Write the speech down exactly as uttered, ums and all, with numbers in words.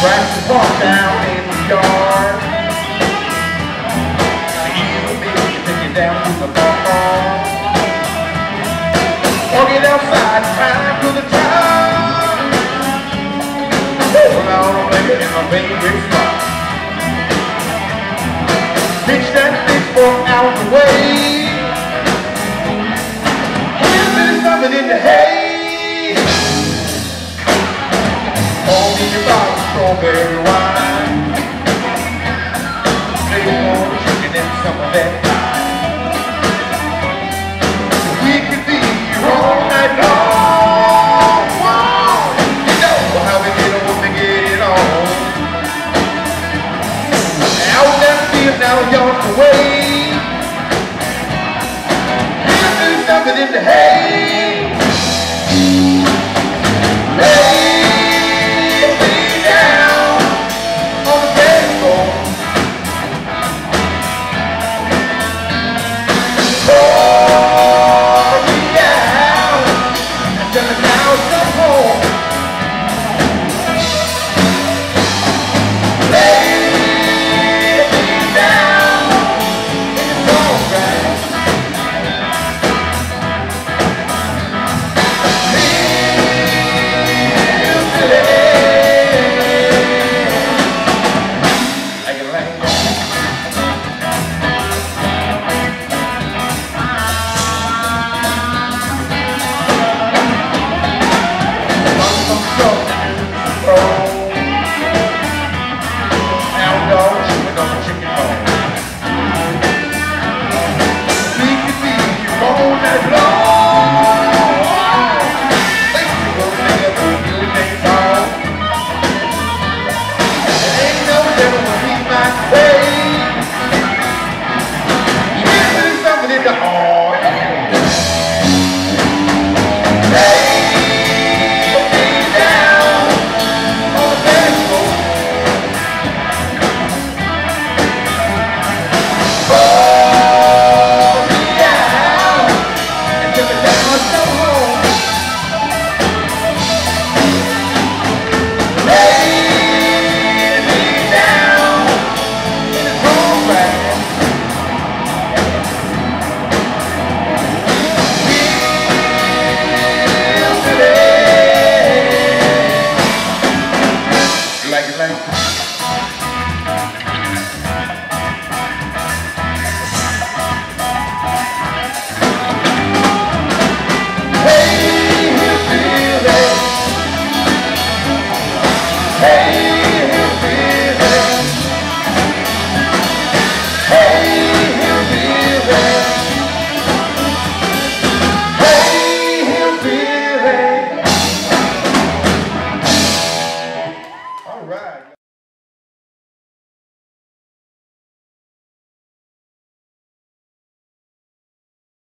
Grass is parked down in the yard. You and me can take it down to the bar. Or get outside, time for the time. Well, I'll make it in my favorite spot. Pitch that pitchfork out the way. Here's a bit of something in the hay. All me about strawberry wine. Maybe more chicken and some of that